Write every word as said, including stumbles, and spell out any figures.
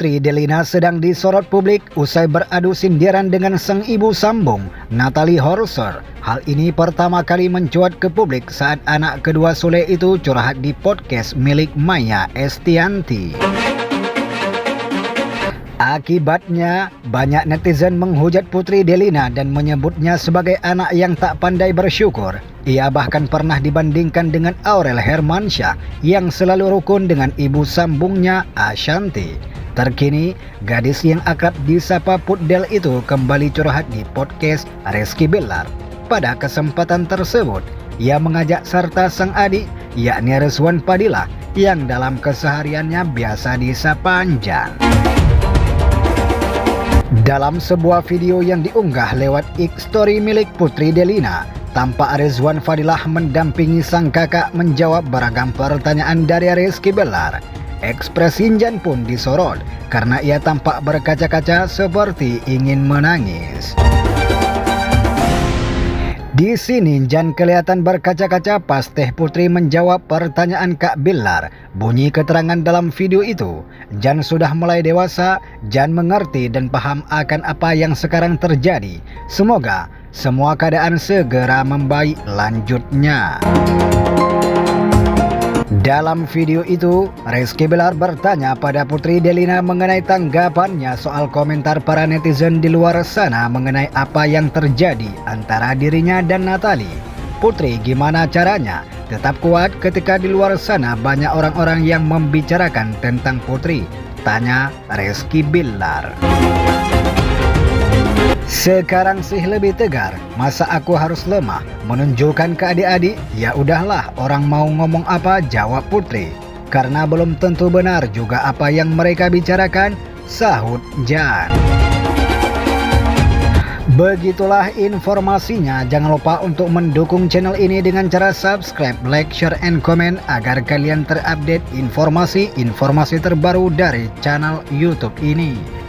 Putri Delina sedang disorot publik usai beradu sindiran dengan sang ibu sambung, Natalie Horser. Hal ini pertama kali mencuat ke publik saat anak kedua Sule itu curhat di podcast milik Maya Estianty. Akibatnya, banyak netizen menghujat Putri Delina dan menyebutnya sebagai anak yang tak pandai bersyukur. Ia bahkan pernah dibandingkan dengan Aurel Hermansyah yang selalu rukun dengan ibu sambungnya Ashanty. Terkini, gadis yang akrab disapa Putdel itu kembali curhat di podcast Rizky Bilar. Pada kesempatan tersebut, ia mengajak serta sang adik, yakni Rizwan Fadilah, yang dalam kesehariannya biasa disapa Anjan. Dalam sebuah video yang diunggah lewat I G Story milik Putri Delina, tampak Rizwan Fadilah mendampingi sang kakak menjawab beragam pertanyaan dari Rizky Bilar. Ekspresi Jan pun disorot karena ia tampak berkaca-kaca seperti ingin menangis. Di sini Jan kelihatan berkaca-kaca pas Teh Putri menjawab pertanyaan Kak Bilar. Bunyi keterangan dalam video itu, Jan sudah mulai dewasa, Jan mengerti dan paham akan apa yang sekarang terjadi. Semoga semua keadaan segera membaik, lanjutnya. Dalam video itu, Rizky Bilar bertanya pada Putri Delina mengenai tanggapannya soal komentar para netizen di luar sana mengenai apa yang terjadi antara dirinya dan Natalie. Putri, gimana caranya tetap kuat ketika di luar sana banyak orang-orang yang membicarakan tentang Putri? Tanya Rizky Bilar. Sekarang sih lebih tegar, masa aku harus lemah menunjukkan ke adik-adik? Ya udahlah, orang mau ngomong apa jawab Putri, karena belum tentu benar juga apa yang mereka bicarakan, sahut Jan. Begitulah informasinya. Jangan lupa untuk mendukung channel ini dengan cara subscribe, like, share, and comment agar kalian terupdate informasi-informasi terbaru dari channel YouTube ini.